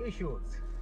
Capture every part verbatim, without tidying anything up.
very short.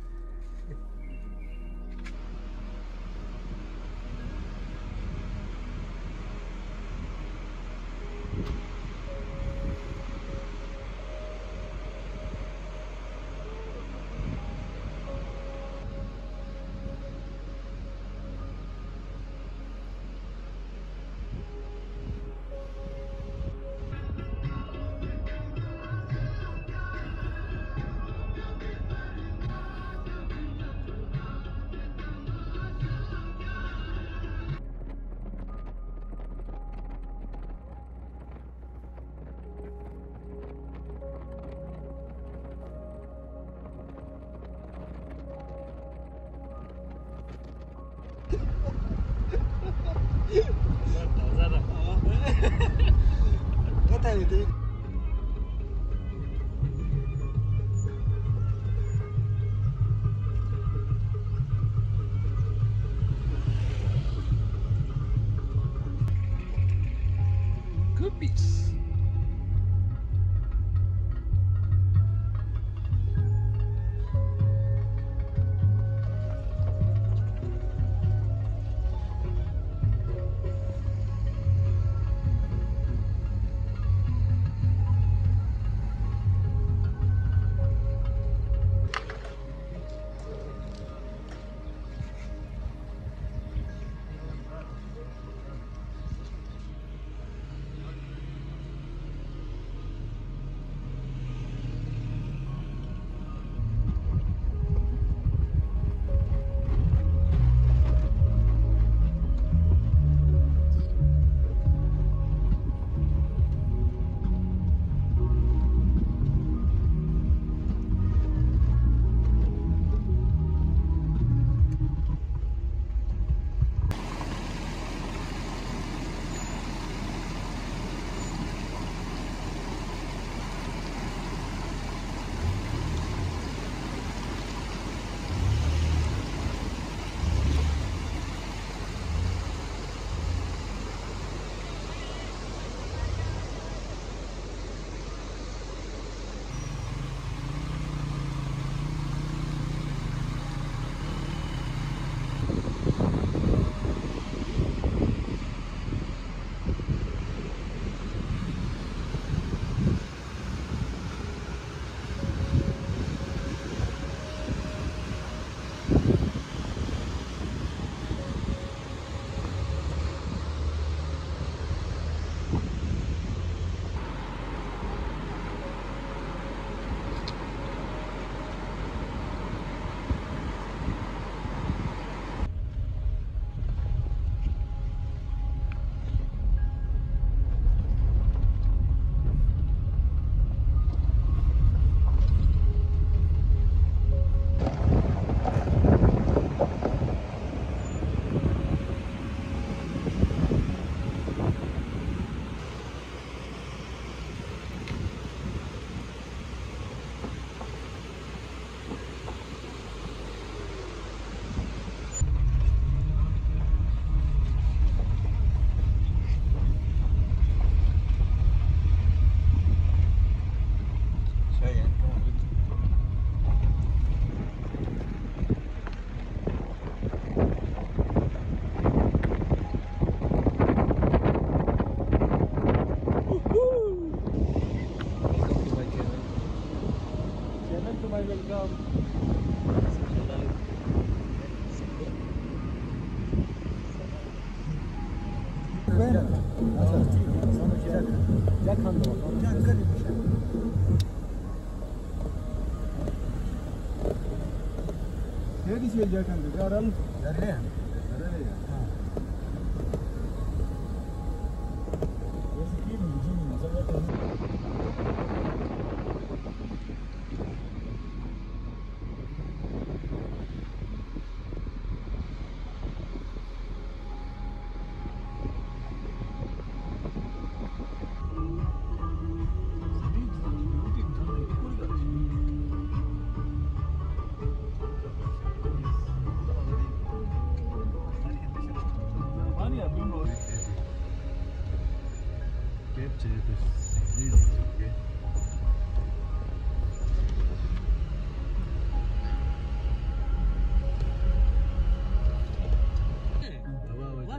Guppies.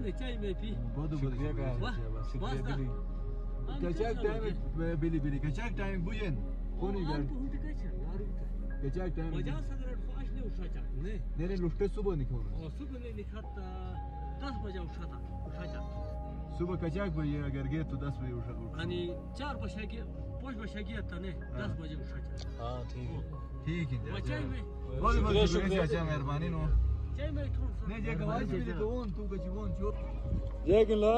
नहीं चाहिए मैं भी बहुत बहुत शुक्रिया शुक्रिया बिली kaçak time bili bili kaçak time bu yen konu gel kaçak time वजह से अगर फास्ट नहीं उठा जा नहीं nere lufte suba ni konu और सुबह नहीं निकलता दस बजे उठा था उठा जा suba kaçak bu yer agar git to दस बजे उठा यानी चार बजे के पाँच बजे के आता नहीं दस बजे उठा जा हाँ ठीक है ठीक है बचाई में बहुत बहुत शुक्रिया चाचा मेहरबानी नो चाहिए मैं थोड़ा सा नहीं जगह वाज भी तो वन तू कची वन जो जय ला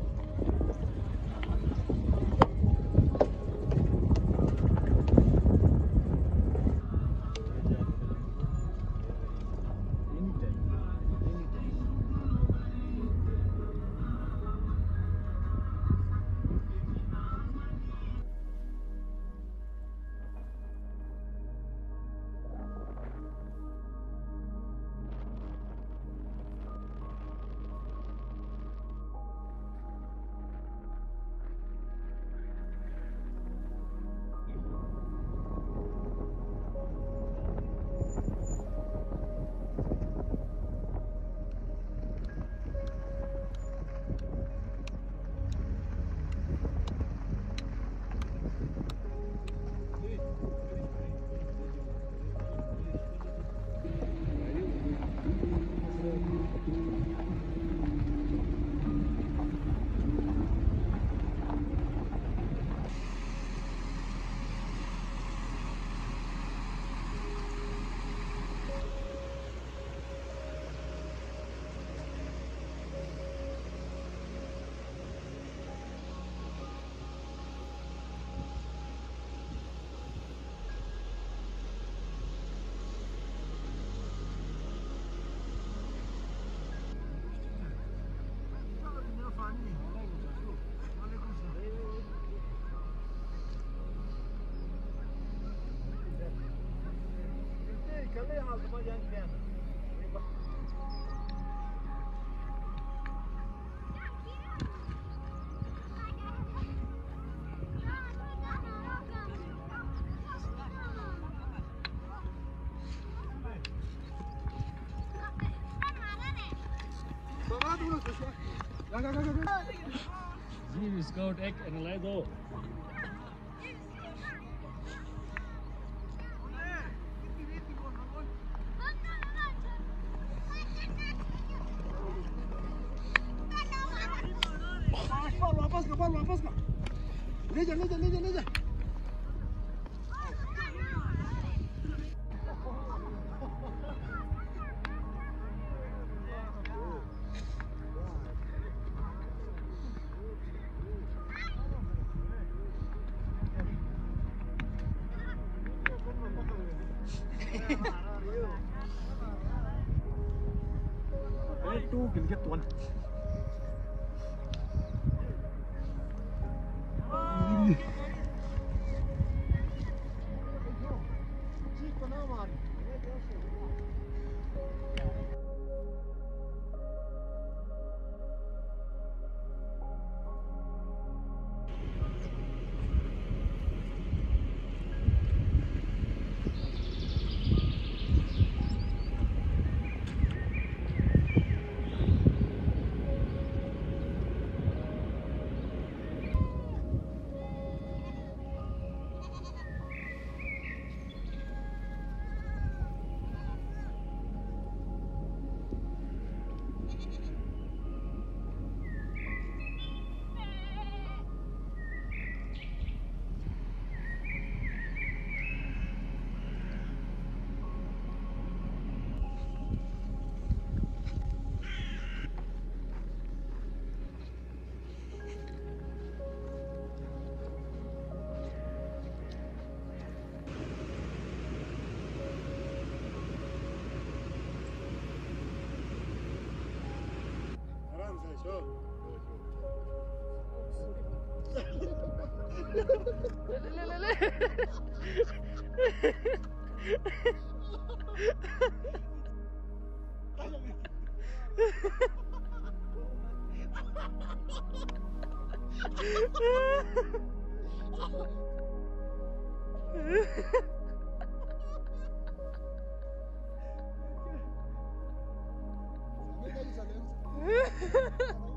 Zero scout egg and a Lego. वापस का बॉल वापस का ले जा ले जा ले जा ले जा two Gilgit one. Ha ha ha!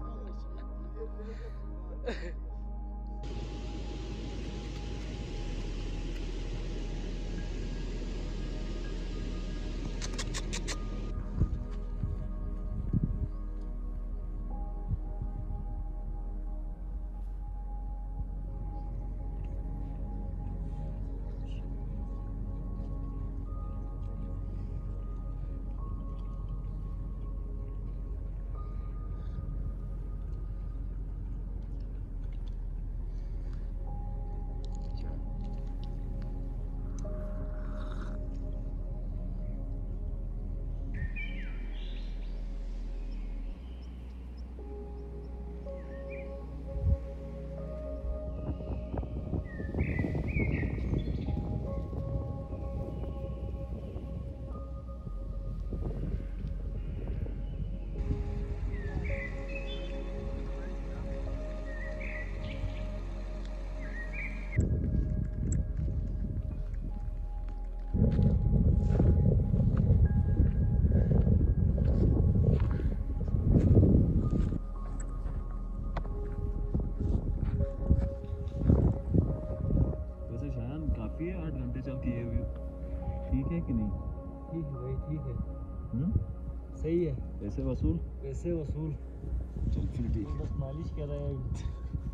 चल के ये ठीक है कि नहीं? ठीक है भाई, ठीक है। हम्म सही है। पैसे वसूल पैसे वसूल। चल फिर ठीक है। बस मालिश कर रहे हैं।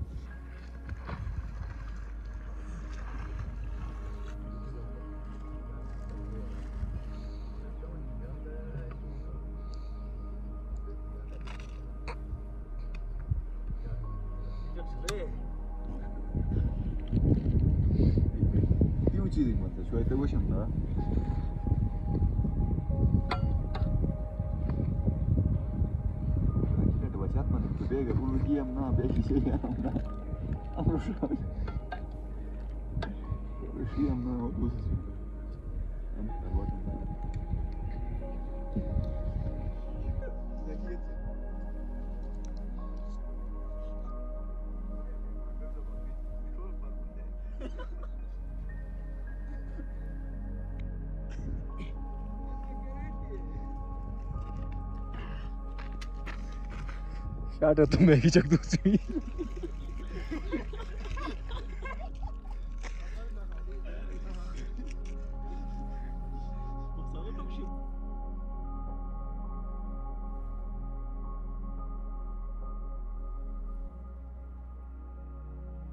띄우지 못해. 좋아해 뜨고 싶나? Kita baca mana? Kebega ulu diam na, begi saya na. Amro shau. Ulu diam na, bus. Am terbuat. Siya ada tuh Maggie cak tuh sih.